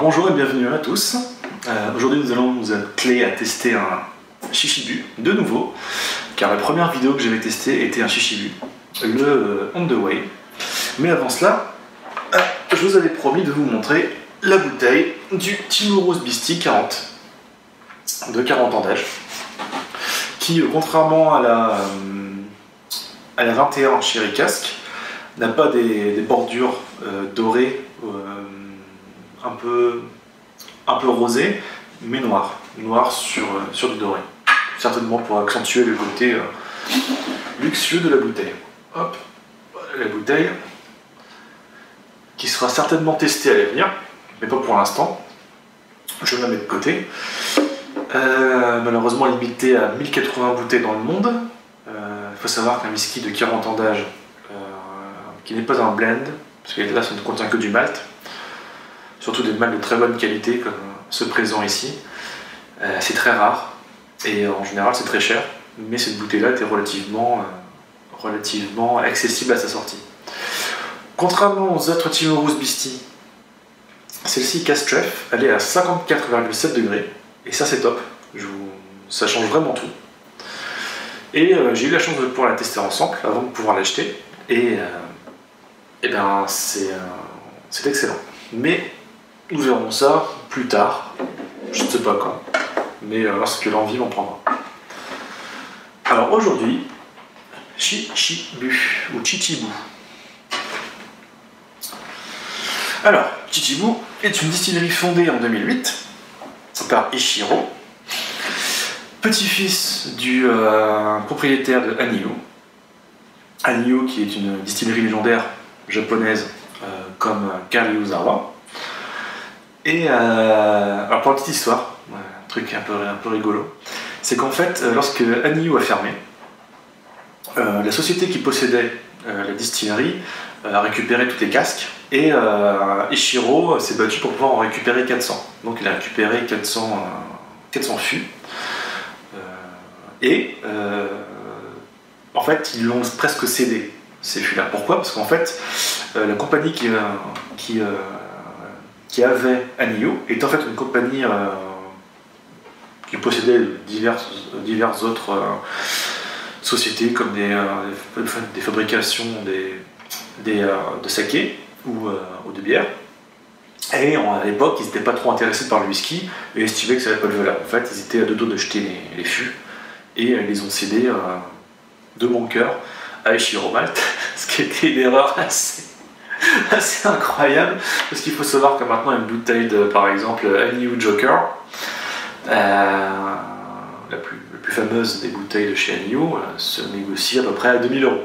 bonjour et bienvenue à tous. Aujourd'hui nous allons nous atteler à tester un Chichibu de nouveau, car la première vidéo que j'avais testée était un Chichibu, le On The Way. Mais avant cela, je vous avais promis de vous montrer la bouteille du Timurus Beastie 40, de 40 ans d'âge, qui contrairement à la 21 Sherry Cask, n'a pas des bordures dorées, un peu rosées, mais noires sur du doré, certainement pour accentuer le côté luxueux de la bouteille. Hop, la bouteille qui sera certainement testée à l'avenir, mais pas pour l'instant. Je la mets de côté. Malheureusement limitée à 1080 bouteilles dans le monde. Il faut savoir qu'un whisky de 40 ans d'âge, qui n'est pas un blend, parce que là ça ne contient que du malt, surtout des malts de très bonne qualité comme ceux présents ici, c'est très rare et en général c'est très cher, mais cette bouteille là était relativement accessible à sa sortie. Contrairement aux autres Timurus Beastie, celle-ci Castref, elle est à 54,7 degrés et ça c'est top, ça change vraiment tout. Et j'ai eu la chance de pouvoir la tester ensemble avant de pouvoir l'acheter et bien c'est excellent. Mais nous verrons ça plus tard, je ne sais pas quand, mais lorsque l'envie m'en prendra. Alors aujourd'hui, Chichibu ou Chichibu. Alors, Chichibu est une distillerie fondée en 2008 par Ishiro, petit-fils du propriétaire de Hanyu. Hanyu qui est une distillerie légendaire japonaise comme Karyuzawa. Et alors pour la petite histoire, un truc un peu rigolo, c'est qu'en fait, lorsque Hanyu a fermé, la société qui possédait la distillerie a récupéré toutes les casques et Ishiro s'est battu pour pouvoir en récupérer 400. Donc il a récupéré 400 fûts et en fait ils l'ont presque cédé, ces fûts-là. Pourquoi? Parce qu'en fait la compagnie qui avait Hanyu est en fait une compagnie qui possédait diverses autres sociétés comme des fabrications de saké ou de bière. Et à l'époque, ils n'étaient pas trop intéressés par le whisky et estimaient que ça n'avait pas de valeur. En fait, ils étaient à deux doigts de jeter les fûts et ils les ont cédés de bon cœur à Ishiro Malt, ce qui était une erreur assez incroyable, parce qu'il faut savoir que maintenant une bouteille de, par exemple, Hanyu Joker, la plus fameuse des bouteilles de chez Hanyu, se négocie à peu près à 2000 €.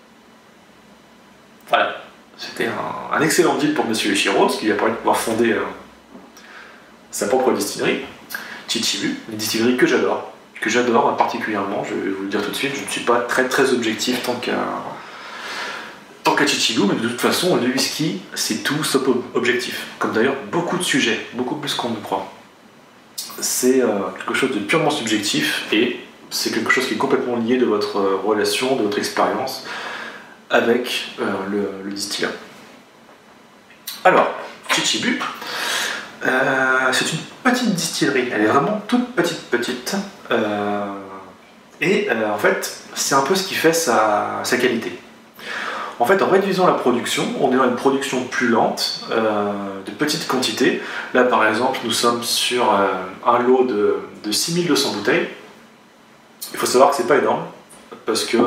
Voilà, c'était un excellent deal pour Monsieur Ishiro, parce qu'il a permis de pouvoir fonder sa propre distillerie, Chichibu, une distillerie que j'adore particulièrement, je vais vous le dire tout de suite, je ne suis pas très objectif tant qu'à Chichibu, mais de toute façon, le whisky, c'est tout sauf objectif. Comme d'ailleurs beaucoup de sujets, beaucoup plus qu'on ne croit. C'est quelque chose de purement subjectif et c'est quelque chose qui est complètement lié de votre relation, de votre expérience avec le distillat. Alors, Chichibu, c'est une petite distillerie, elle est vraiment toute petite. Et en fait, c'est un peu ce qui fait sa qualité. En fait, en réduisant la production, on est dans une production plus lente, de petites quantités. Là, par exemple, nous sommes sur un lot de 6200 bouteilles. Il faut savoir que c'est pas énorme, parce que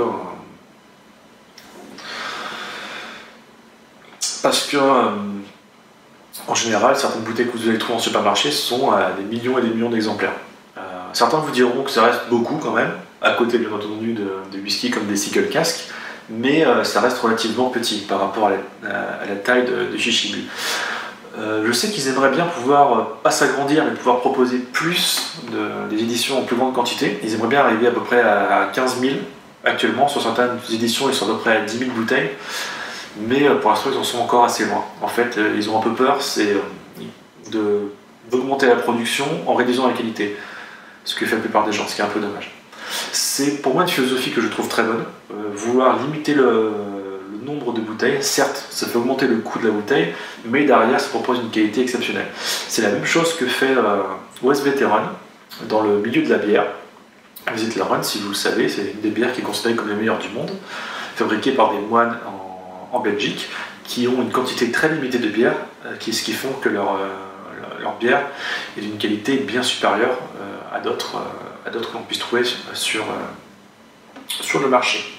en général, certaines bouteilles que vous allez trouver en supermarché sont à des millions et des millions d'exemplaires. Certains vous diront que ça reste beaucoup quand même, à côté bien entendu de whisky comme des single casques, mais ça reste relativement petit par rapport à la taille de Chichibu. Je sais qu'ils aimeraient bien pouvoir, pas s'agrandir, mais pouvoir proposer plus des éditions en plus grande quantité. Ils aimeraient bien arriver à peu près à 15 000 actuellement. Sur certaines éditions, ils sont à peu près à 10 000 bouteilles, mais pour l'instant, ils en sont encore assez loin. En fait, ils ont un peu peur, c'est d'augmenter la production en réduisant la qualité, ce que fait la plupart des gens, ce qui est un peu dommage. C'est pour moi une philosophie que je trouve très bonne, vouloir limiter le nombre de bouteilles. Certes, ça fait augmenter le coût de la bouteille, mais derrière, ça propose une qualité exceptionnelle. C'est la même chose que fait West Veteran dans le milieu de la bière. Veteran, si vous le savez, c'est une des bières qui est considérée comme les meilleures du monde, fabriquée par des moines en Belgique, qui ont une quantité très limitée de bière, ce qui font que leur bière est d'une qualité bien supérieure à d'autres que l'on puisse trouver sur le marché.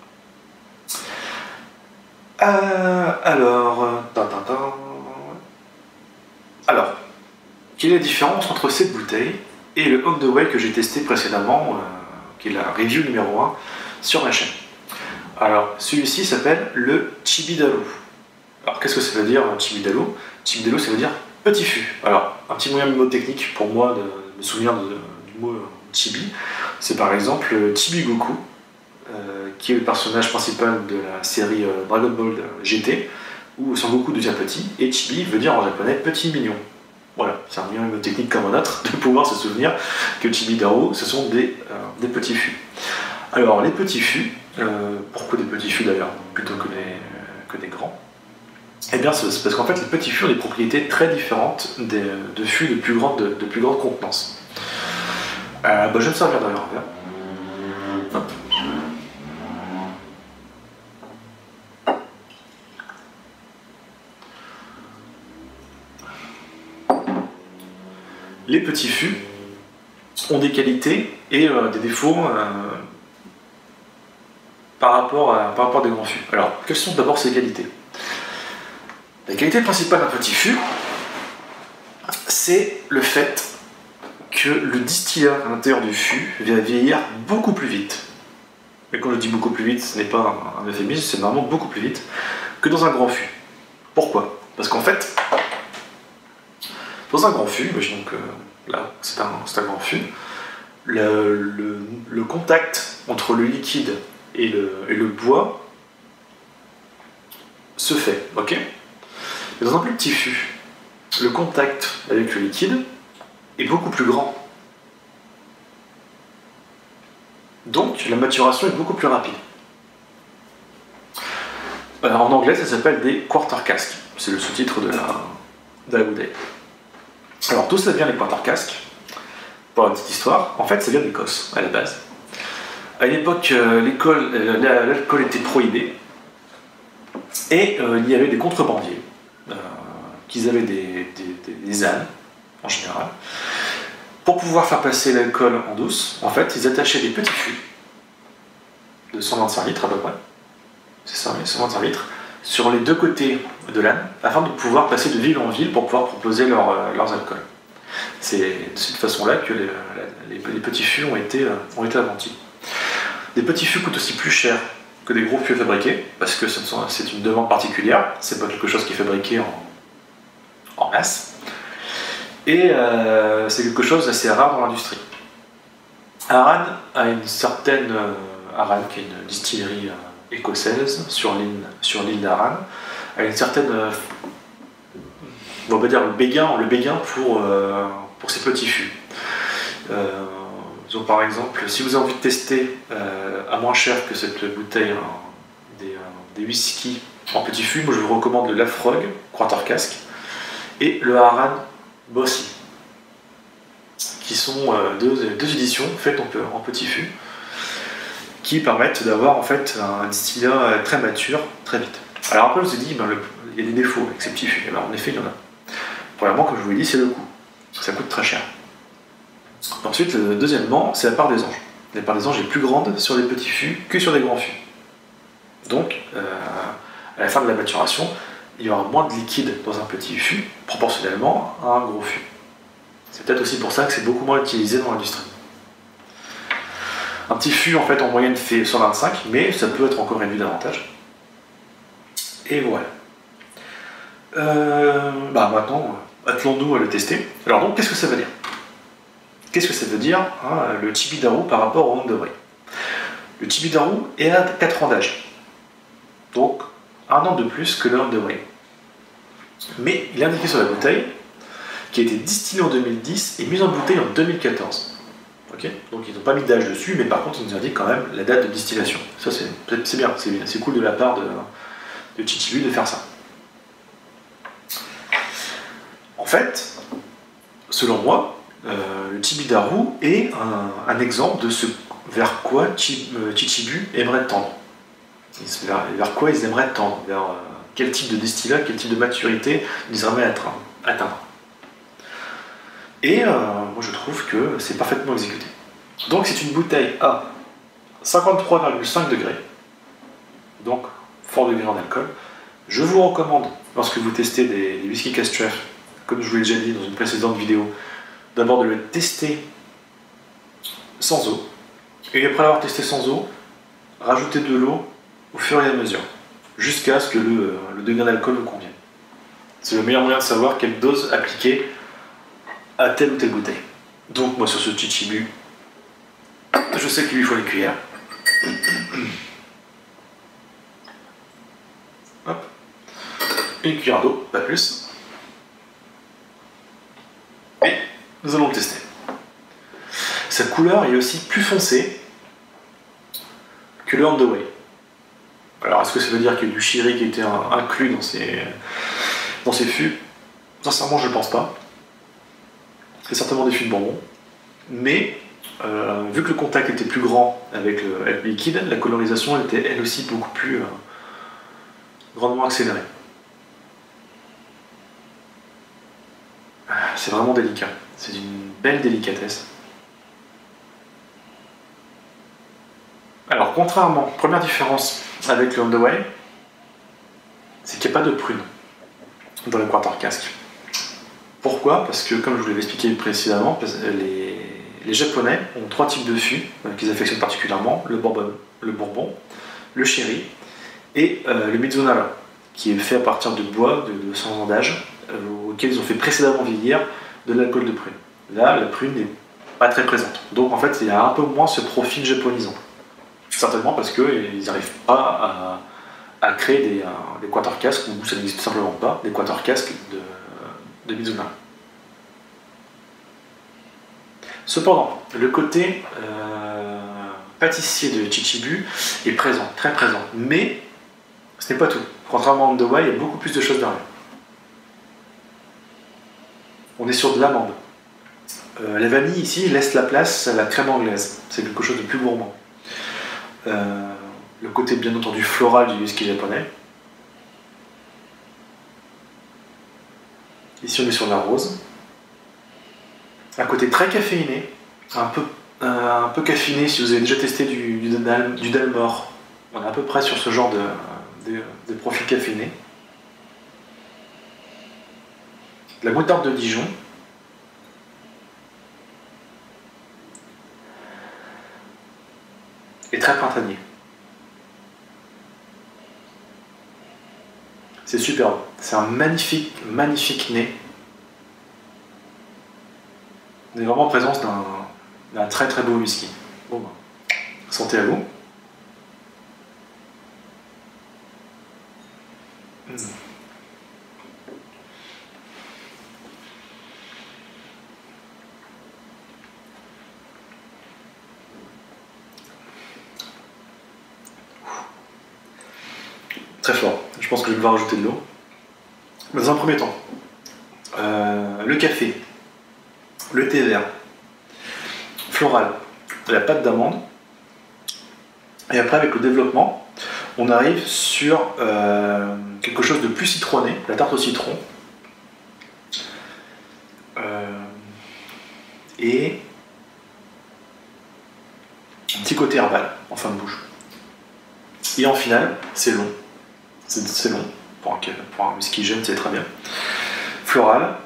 Alors, quelle est la différence entre cette bouteille et le On The Way que j'ai testé précédemment, qui est la review numéro 1 sur ma chaîne? Alors, celui-ci s'appelle le Chibidalo. Alors, qu'est-ce que ça veut dire, Chibidalo? Chibidalo, ça veut dire petit fût. Alors, un petit moyen mnémotechnique pour moi de me souvenir du mot chibi, c'est par exemple Chibi-Goku, qui est le personnage principal de la série Dragon Ball GT, où Son Goku devient petit, et Chibi veut dire en japonais petit mignon. Voilà, c'est un moyen mnémotechnique comme un autre, de pouvoir se souvenir que Chibidaro, ce sont des petits fûts. Alors, les petits fûts, pourquoi des petits fûts d'ailleurs, plutôt que des grands? Eh bien, c'est parce qu'en fait, les petits fûts ont des propriétés très différentes de fûts de plus grande contenance. Je vais me servir d'un verre. Hop. Les petits fûts ont des qualités et des défauts par rapport à des grands fûts. Alors, quelles sont d'abord ces qualités? La qualité principale d'un petit fût, c'est le fait que le distillat à l'intérieur du fût va vieillir beaucoup plus vite. Et quand je dis beaucoup plus vite, ce n'est pas un euphémisme, c'est vraiment beaucoup plus vite que dans un grand fût. Pourquoi? Parce qu'en fait, dans un grand fût, imaginons que là c'est un grand fût, le contact entre le liquide et le bois se fait, ok? Mais dans un plus petit fût, le contact avec le liquide est beaucoup plus grand. Donc la maturation est beaucoup plus rapide. En anglais, ça s'appelle des quarter casks. C'est le sous-titre de la bouteille. Alors d'où ça vient les quarter casks? Pour la petite histoire, en fait ça vient d'Écosse à la base. À l'époque, l'alcool était prohibé et il y avait des contrebandiers qui avaient des ânes en général. Pour pouvoir faire passer l'alcool en douce, en fait, ils attachaient des petits fûts de 125 litres à peu près, c'est ça, 125 litres, sur les deux côtés de l'âne, afin de pouvoir passer de ville en ville pour pouvoir proposer leurs alcools. C'est de cette façon-là que les petits fûts ont été inventés. Des petits fûts coûtent aussi plus cher que des gros fûts fabriqués, parce que c'est une demande particulière, c'est pas quelque chose qui est fabriqué en masse, et c'est quelque chose d'assez rare dans l'industrie. Arran a une certaine... Arran, qui est une distillerie écossaise sur l'île d'Arran, a une certaine... on va dire le béguin pour ces petits fûts. Donc par exemple, si vous avez envie de tester à moins cher que cette bouteille des whisky en petit fût, moi je vous recommande le Lafroig Quarter Cask et le Arran Bossy, qui sont deux éditions faites en petit fût, qui permettent d'avoir en fait un distillat très mature, très vite. Alors après je vous ai dit, il y a des défauts avec ces petits fûts. Alors en effet il y en a. Premièrement, comme je vous l'ai dit, c'est le coût. Ça coûte très cher. Ensuite, deuxièmement, c'est la part des anges. La part des anges est plus grande sur les petits fûts que sur les grands fûts. Donc, à la fin de la maturation, il y aura moins de liquide dans un petit fût, proportionnellement à un gros fût. C'est peut-être aussi pour ça que c'est beaucoup moins utilisé dans l'industrie. Un petit fût, en fait, en moyenne, fait 125, mais ça peut être encore réduit davantage. Et voilà. Maintenant, attelons-nous à le tester. Alors donc, qu'est-ce que ça veut dire? Qu'est-ce que ça veut dire, le Chibidaro par rapport au On The Way? Le Chibidaro est à 4 ans d'âge. Donc, 1 an de plus que le On The Way. Mais il est indiqué sur la bouteille qui a été distillé en 2010 et mis en bouteille en 2014. Okay, donc ils n'ont pas mis d'âge dessus, mais par contre ils nous indiquent quand même la date de distillation. Ça c'est bien, c'est cool de la part de Chichibu de faire ça. En fait, selon moi, le Chibidaru est un exemple de ce vers quoi Chichibu aimerait tendre. Vers quoi ils aimeraient tendre, vers quel type de destillat, quel type de maturité ils aimeraient atteindre. Et moi je trouve que c'est parfaitement exécuté. Donc c'est une bouteille à 53,5 degrés, donc fort degré en alcool. Je vous recommande, lorsque vous testez des whisky Castref, comme je vous l'ai déjà dit dans une précédente vidéo, d'abord de le tester sans eau, et après l'avoir testé sans eau, rajouter de l'eau au fur et à mesure, jusqu'à ce que le degré d'alcool vous convienne. C'est le meilleur moyen de savoir quelle dose appliquer à telle ou telle bouteille. Donc moi sur ce Chichibu, je sais qu'il lui faut une cuillère. Hop. Une cuillère d'eau, pas plus. Et nous allons le tester. Sa couleur est aussi plus foncée que le On The Way. Alors est-ce que ça veut dire qu'il y a du sherry qui était inclus dans ces fûts? Sincèrement je ne pense pas. C'est certainement des fûts de bourbon. Mais vu que le contact était plus grand avec le liquide, la colorisation était elle aussi beaucoup plus grandement accélérée. C'est vraiment délicat. C'est une belle délicatesse. Alors, contrairement, première différence avec le On The Way, c'est qu'il n'y a pas de prune dans le Quarter Cask. Pourquoi? Parce que, comme je vous l'avais expliqué précédemment, les Japonais ont 3 types de fûts qu'ils affectionnent particulièrement, le bourbon, le sherry et le Mizunara, qui est fait à partir de bois de 100 ans d'âge, auquel ils ont fait précédemment vieillir de l'alcool de prune. Là, la prune n'est pas très présente. Donc en fait, il y a un peu moins ce profil japonisant. Certainement parce qu'ils n'arrivent pas à créer des Quarter Cask où ça n'existe simplement pas, des Quarter Cask de Mizunara. Cependant, le côté pâtissier de Chichibu est présent, très présent. Mais ce n'est pas tout. Contrairement à On The Way, il y a beaucoup plus de choses derrière. On est sur de l'amande. La vanille ici laisse la place à la crème anglaise. C'est quelque chose de plus gourmand. Le côté bien entendu floral du whisky japonais. Ici on est sur de la rose. Un côté très caféiné, un peu caféiné si vous avez déjà testé du Dalmor. On est à peu près sur ce genre de profil caféiné. La moutarde de Dijon. Et très printanier. C'est superbe. C'est un magnifique, magnifique nez. On est vraiment en présence d'un très très beau whisky. Bon, santé à vous. Très fort. Je pense que je vais devoir rajouter de l'eau. Dans un premier temps, le café, le thé vert, floral, la pâte d'amande. Et après, avec le développement, on arrive sur quelque chose de plus citronné, la tarte au citron. Et un petit côté herbal en fin de bouche. Et en finale, c'est long. C'est long. Pour un whisky jeune, c'est très bien. Floral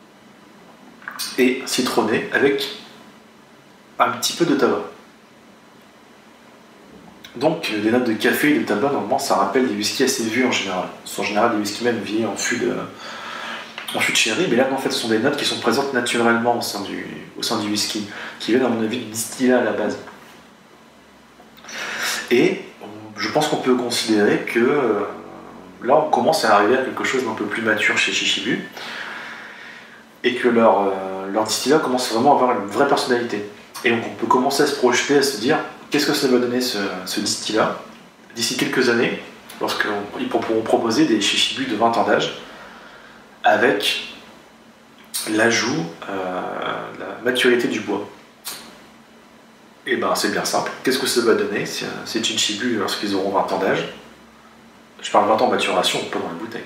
et citronné avec un petit peu de tabac. Donc, les notes de café et de tabac, normalement, ça rappelle des whiskies assez vieux en général. Ce sont en général des whiskies même vieillis en fût de sherry, mais là, en fait, ce sont des notes qui sont présentes naturellement au sein du whisky, qui viennent, à mon avis, du distillat à la base. Et je pense qu'on peut considérer que là, on commence à arriver à quelque chose d'un peu plus mature chez Chichibu, et que leur distillat commence vraiment à avoir une vraie personnalité. Et donc, on peut commencer à se projeter, à se dire, qu'est-ce que ça va donner ce distillat d'ici quelques années, lorsqu'ils pourront proposer des Chichibu de 20 ans d'âge avec l'ajout de la maturité du bois. Et ben c'est bien simple. Qu'est-ce que ça va donner ces Chichibu lorsqu'ils auront 20 ans d'âge? Je parle 20 ans de maturation, pas dans la bouteille.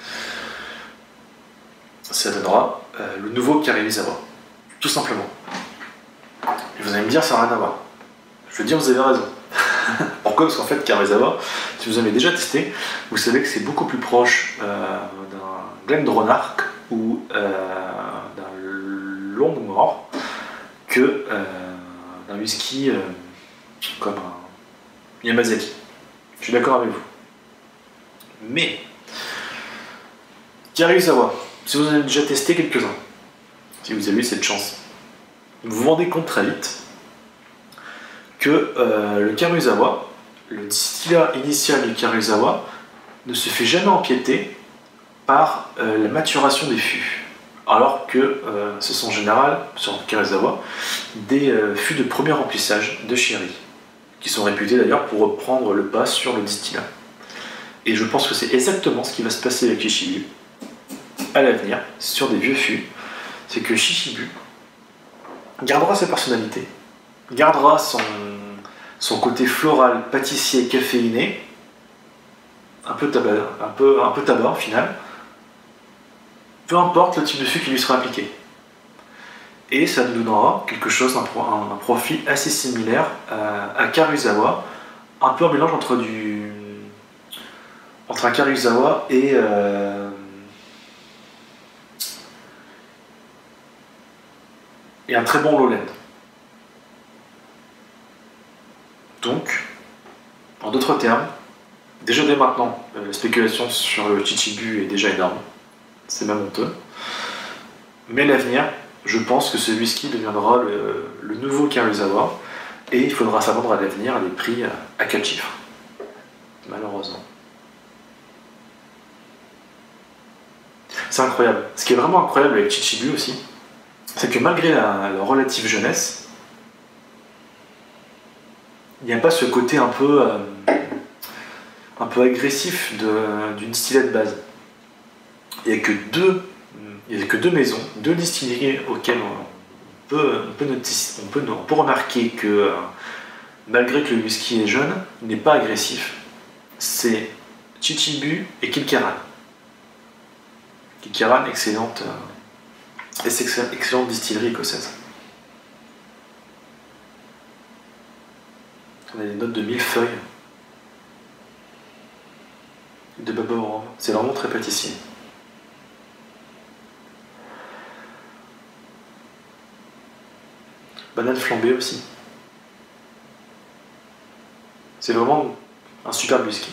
Ça donnera le nouveau Karuizawa, tout simplement. Et vous allez me dire, ça n'a rien à voir. Je veux dire, vous avez raison. Pourquoi? Parce qu'en fait, Karuizawa, si vous avez déjà testé, vous savez que c'est beaucoup plus proche d'un Glendronach ou d'un Longmore que d'un whisky comme un Yamazaki. Je suis d'accord avec vous. Mais Karuizawa, si vous en avez déjà testé quelques-uns, si vous avez eu cette chance, vous vous rendez compte très vite que le Karuizawa, le distillat initial du Karuizawa, ne se fait jamais empiéter par la maturation des fûts. Alors que ce sont en général, sur le Karuizawa, des fûts de premier remplissage de sherry, qui sont réputés d'ailleurs pour reprendre le pas sur le distillat. Et je pense que c'est exactement ce qui va se passer avec Chichibu à l'avenir, sur des vieux fûts. C'est que Chichibu gardera sa personnalité, gardera son côté floral, pâtissier, caféiné, un peu tabac au final, peu importe le type de fût qui lui sera appliqué. Et ça nous donnera quelque chose, un profil assez similaire à Karuizawa, un peu un mélange entre un Karuizawa et un très bon lowland. Donc, en d'autres termes, déjà dès maintenant, la spéculation sur le Chichibu est déjà énorme, c'est même honteux. Mais l'avenir, je pense que ce whisky deviendra le nouveau Karuizawa, et il faudra s'attendre à l'avenir à des prix à 4 chiffres. Malheureusement. C'est incroyable. Ce qui est vraiment incroyable avec Chichibu aussi, c'est que malgré la relative jeunesse, il n'y a pas ce côté un peu agressif d'une distillée de base. Il n'y a que deux maisons, deux distilleries auxquelles on peut remarquer que malgré que le whisky est jeune, il n'est pas agressif. C'est Chichibu et Kilkerran. Kilkerran, excellente distillerie écossaise. On a des notes de millefeuille, de baba au rhum. C'est vraiment très pâtissier. Banane flambée aussi. C'est vraiment un superbe whisky.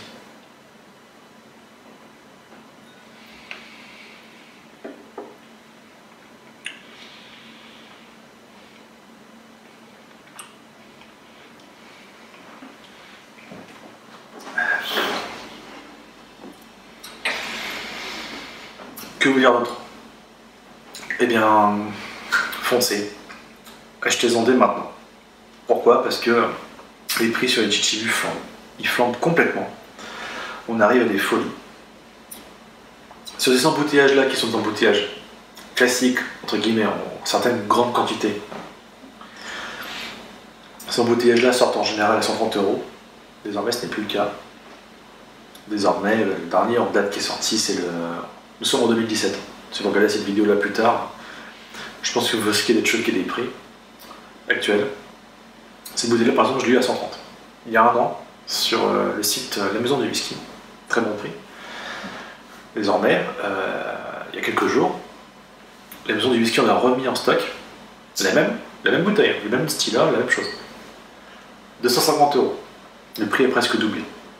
Que vous dire d'autre? Eh bien, foncez. Achetez-en dès maintenant. Pourquoi? Parce que les prix sur les Chichibu flambent. Ils flambent complètement. On arrive à des folies. Sur ces embouteillages-là, qui sont des embouteillages classiques, entre guillemets, en certaines grandes quantités, ces embouteillages-là sortent en général à 130 €. Désormais, ce n'est plus le cas. Désormais, le dernier en date qui est sorti, c'est nous sommes en 2017. Si vous regardez cette vidéo-là plus tard, je pense que vous risquez d'être choqué des prix actuels. Cette bouteille-là, par exemple, je l'ai eu à 130. Il y a un an, sur le site La Maison du Whisky. Très bon prix. Désormais, il y a quelques jours, La Maison du Whisky en a remis en stock la même bouteille, le même distillat, la même chose. 250 €. Le prix est presque doublé.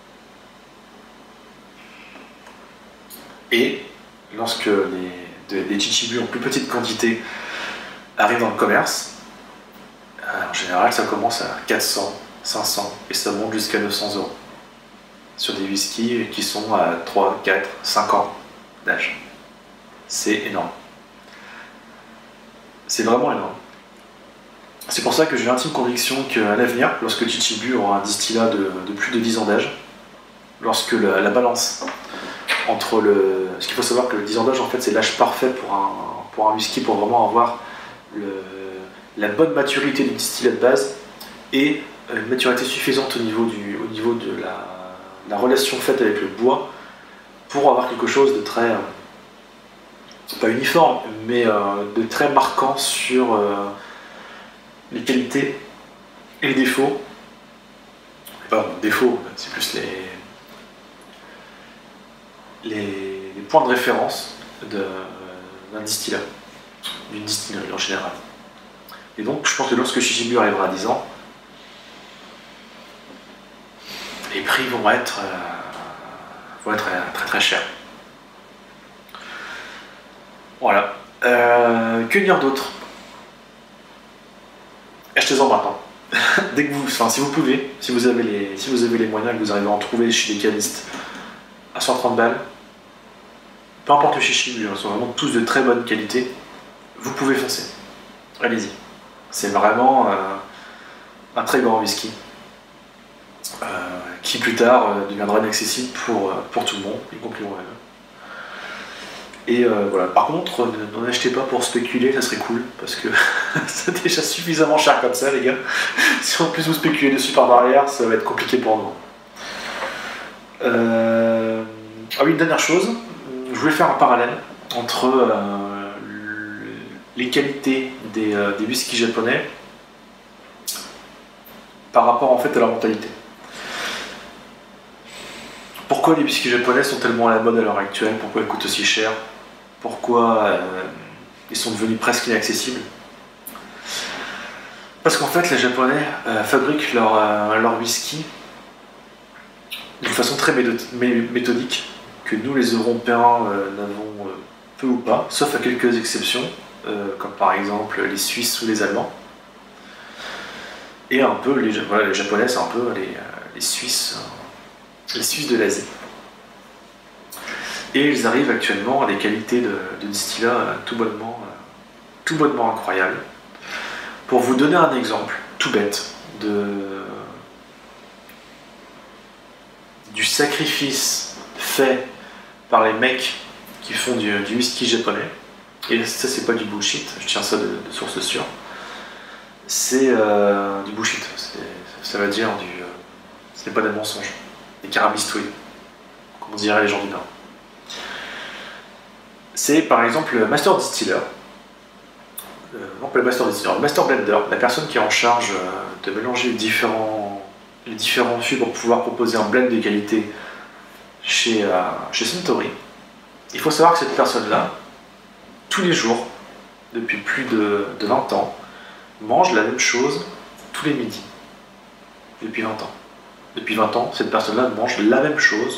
Et lorsque des Chichibu en plus petite quantité arrivent dans le commerce, en général ça commence à 400, 500 et ça monte jusqu'à 900 € sur des whiskies qui sont à 3, 4, 5 ans d'âge. C'est énorme. C'est vraiment énorme. C'est pour ça que j'ai l'intime conviction qu'à l'avenir, lorsque Chichibu aura un distillat de plus de 10 ans d'âge, lorsque la balance entre le... Ce qu'il faut savoir que le 10 ans d'âge, en fait, c'est l'âge parfait pour un whisky, pour vraiment avoir la bonne maturité du distillat de base et une maturité suffisante au niveau de la relation faite avec le bois pour avoir quelque chose de très, pas uniforme, mais de très marquant sur les qualités et les défauts. Pas défauts, c'est plus les points de référence d'un distillat, d'une distillerie en général. Et donc je pense que lorsque Shishibu arrivera à 10 ans, les prix vont être très très chers. Voilà. Que dire d'autre? Achetez-en maintenant. Dès que vous, enfin, si vous pouvez, si vous avez les moyens et que vous arrivez à en trouver chez des canistes à 130 balles, peu importe le Shishibu, ils sont vraiment tous de très bonne qualité, vous pouvez foncer. Allez-y. C'est vraiment un très grand whisky qui plus tard deviendra inaccessible pour tout le monde, y compris moi-même. Et voilà. Par contre, n'en achetez pas pour spéculer, ça serait cool, parce que c'est déjà suffisamment cher comme ça, les gars. Si en plus vous spéculez dessus par derrière, ça va être compliqué pour nous. Ah oui, une dernière chose, je voulais faire un parallèle entre les qualités des whiskies japonais par rapport en fait à leur mentalité. Pourquoi les whiskies japonais sont tellement à la mode à l'heure actuelle? Pourquoi ils coûtent aussi cher? Pourquoi ils sont devenus presque inaccessibles? Parce qu'en fait, les Japonais fabriquent leur whisky d'une façon très méthodique, que nous, les Européens, n'avons peu ou pas, sauf à quelques exceptions, comme par exemple les Suisses ou les Allemands. Et un peu, les Japonais, c'est un peu les Suisses de l'Asie. Et ils arrivent actuellement à des qualités de distillat tout bonnement incroyables. Pour vous donner un exemple tout bête du sacrifice fait par les mecs qui font du whisky japonais, et ça c'est pas du bullshit, je tiens ça de source sûre, c'est du bullshit, ça veut dire ce n'est pas des mensonges, des carabistouilles, comme on dirait les gens du Nord. C'est par exemple le Master Distiller, non pas le Master Distiller, le Master Blender, la personne qui est en charge de mélanger les différents fûts pour pouvoir proposer un blend de qualité chez Suntory. Il faut savoir que cette personne-là, tous les jours, depuis plus de 20 ans, mange la même chose tous les midis. Depuis 20 ans. Depuis 20 ans, cette personne-là mange la même chose.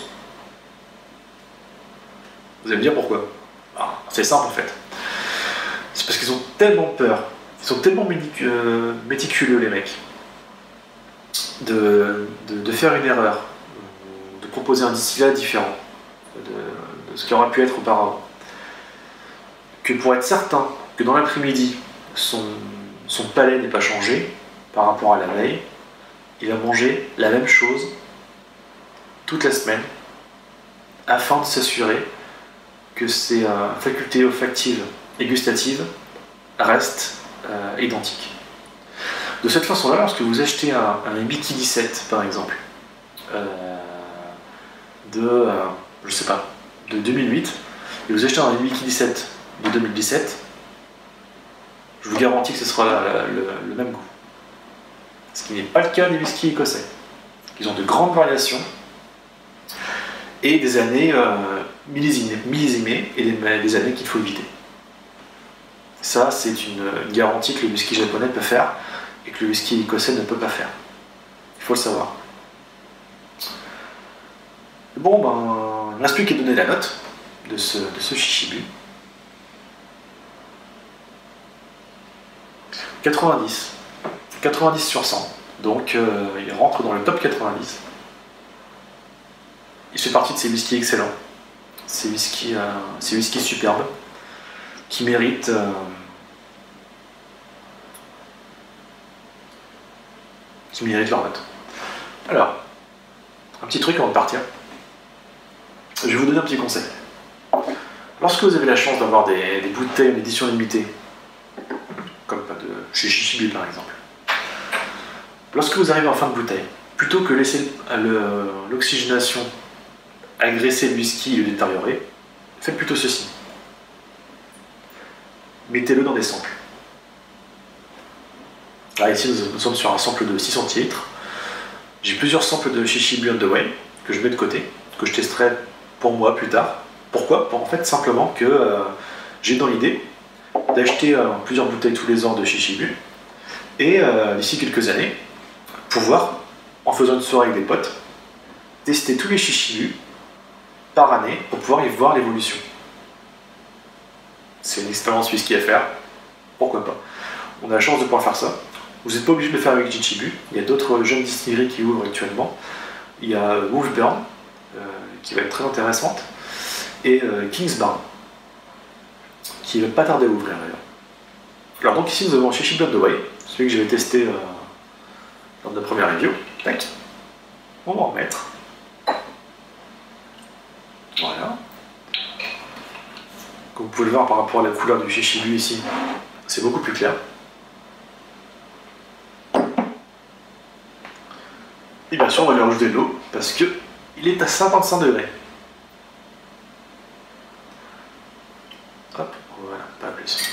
Vous allez me dire pourquoi? C'est simple en fait. C'est parce qu'ils ont tellement peur, ils sont tellement méticuleux les mecs, de faire une erreur, de proposer un distillat différent de ce qui aurait pu être auparavant, que pour être certain que dans l'après-midi, son palais n'est pas changé par rapport à la veille, il va manger la même chose toute la semaine afin de s'assurer que ses facultés olfactives et gustatives restent identiques. De cette façon-là, lorsque vous achetez un Ibiki 17 par exemple, je sais pas, de 2008, et vous achetez un Ibiki 17 de 2017, je vous garantis que ce sera le même goût. Ce qui n'est pas le cas des whiskies écossais. Ils ont de grandes variations et des années millésimées et des années qu'il faut éviter. Ça, c'est une garantie que le whisky japonais peut faire et que le whisky écossais ne peut pas faire. Il faut le savoir. Bon, ben, il ne reste plus qu'à donner la note de ce Shishibu. 90. 90 sur 100. Donc, il rentre dans le top 90. Il fait partie de ces whiskies excellents. Ces whiskies superbes qui méritent leur note. Alors, un petit truc avant de partir. Je vais vous donner un petit conseil. Lorsque vous avez la chance d'avoir des bouteilles en édition limitée, comme chez Shishibu par exemple, lorsque vous arrivez en fin de bouteille, plutôt que laisser l'oxygénation agresser le whisky et le détériorer, faites plutôt ceci. Mettez-le dans des samples. Là, ici, nous sommes sur un sample de 6 centilitres. J'ai plusieurs samples de Shishibu On The Way que je mets de côté, que je testerai pour moi plus tard. Pourquoi? Pour en fait simplement que j'ai dans l'idée d'acheter plusieurs bouteilles tous les ans de Shishibu et d'ici quelques années, pouvoir, en faisant une soirée avec des potes, tester tous les Shishibu par année pour pouvoir y voir l'évolution. C'est une expérience whisky à faire, pourquoi pas. On a la chance de pouvoir faire ça. Vous n'êtes pas obligé de le faire avec Shishibu. Il y a d'autres jeunes distilleries qui ouvrent actuellement. Il y a Wolfburn, qui va être très intéressante, et Kingsbarn, qui ne va pas tarder à ouvrir d'ailleurs. Alors donc ici nous avons Shishibu On The Way, celui que j'avais testé lors de la première review. Tac. On va en mettre. Voilà. Comme vous pouvez le voir par rapport à la couleur du Shishibu ici, c'est beaucoup plus clair. Et bien sûr on va lui rajouter de l'eau parce qu'il est à 55 degrés. Hop, voilà, pas plus.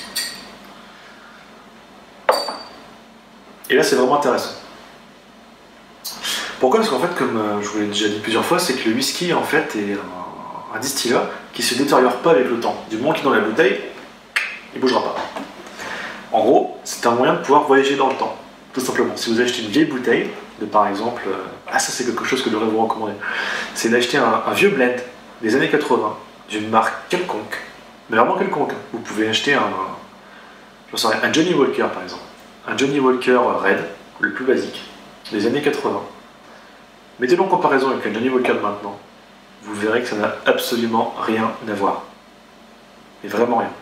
Et là c'est vraiment intéressant. Pourquoi? Parce qu'en fait, comme je vous l'ai déjà dit plusieurs fois, c'est que le whisky en fait est un distillat qui ne se détériore pas avec le temps. Du moment qu'il est dans la bouteille, il ne bougera pas. En gros, c'est un moyen de pouvoir voyager dans le temps, tout simplement. Si vous achetez une vieille bouteille, de par exemple, ça c'est quelque chose que je devrais vous recommander, c'est d'acheter un vieux blend des années 80, d'une marque quelconque, mais vraiment quelconque. Vous pouvez acheter un Johnny Walker par exemple, un Johnny Walker Red, le plus basique, des années 80. Mettez-le en comparaison avec un Johnny Walker de maintenant, vous verrez que ça n'a absolument rien à voir. Mais vraiment rien.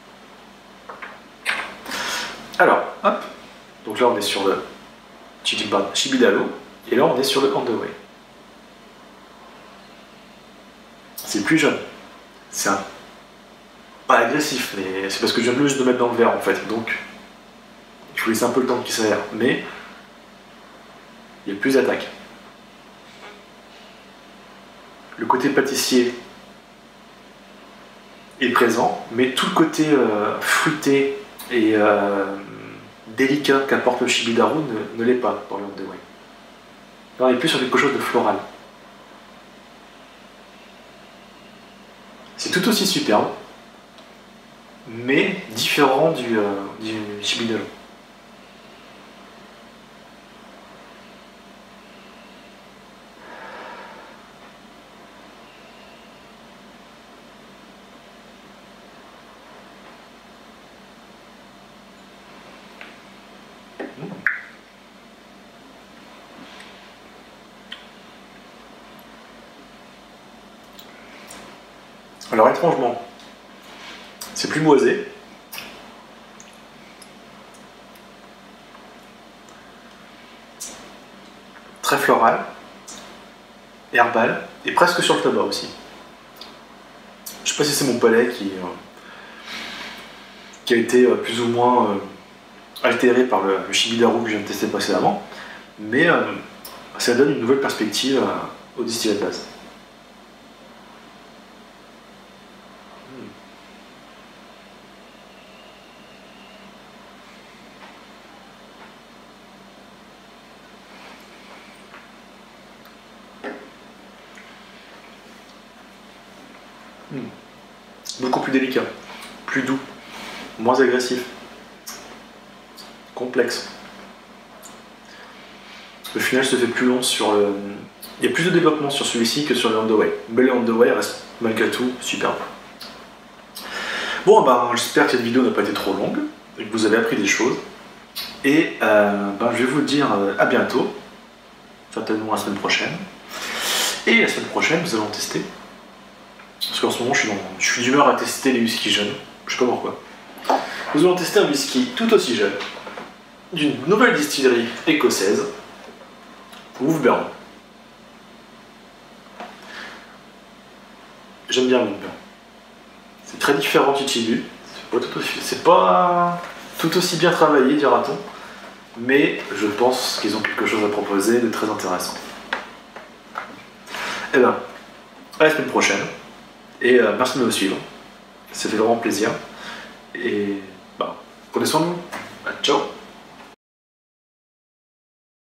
Alors, hop, donc là on est sur le Shibidalo, et là on est sur le On The Way. C'est plus jeune. C'est pas agressif, mais c'est parce que je viens juste de mettre dans le verre en fait, donc il faut laisser un peu le temps qu'il s'aère, mais il y a plus d'attaque. Le côté pâtissier est présent, mais tout le côté fruité et délicat qu'apporte le Shibidaru ne l'est pas dans le On The Way. Là, on est plus sur quelque chose de floral. C'est tout aussi superbe, mais différent du Shibidaru. Alors étrangement, c'est plus boisé. Très floral, herbal, et presque sur le tabac aussi. Je sais pas si c'est mon palais qui a été plus ou moins altéré par le Shibidaru que je viens de tester précédemment, mais ça donne une nouvelle perspective au distillat de base. Beaucoup plus délicat, plus doux, moins agressif, complexe. Le final se fait plus long sur le... Il y a plus de développement sur celui-ci que sur le On The Way. Mais le On The Way reste malgré tout superbe. Bon, j'espère que cette vidéo n'a pas été trop longue, et que vous avez appris des choses. Et je vais vous dire à bientôt, certainement la semaine prochaine. Et la semaine prochaine, nous allons tester. Parce qu'en ce moment, je suis d'humeur à tester les whiskies jeunes. Je sais pas pourquoi. Nous allons tester un whisky tout aussi jeune, d'une nouvelle distillerie écossaise, Wolfburn. j'aime bien Moonburn. C'est très différent de Chichibu. C'est pas tout aussi bien travaillé, dira-t-on. Mais je pense qu'ils ont quelque chose à proposer de très intéressant. Eh ben, à la semaine prochaine. Et merci de me suivre. Ça fait vraiment plaisir. Et bah, prenez soin de vous. Ciao.